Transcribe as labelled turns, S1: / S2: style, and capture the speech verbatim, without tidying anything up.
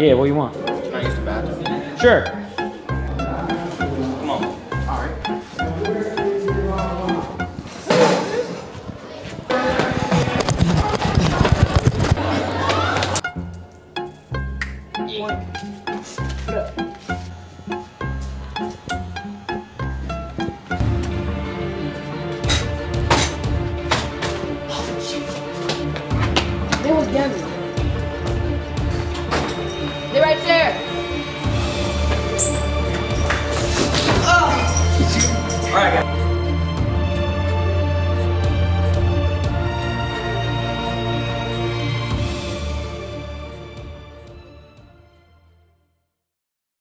S1: Yeah, what do you want?
S2: Can I use the bathroom?
S1: Sure.
S2: Come on. All right.
S3: They were down. They're right there.
S2: All right, guys.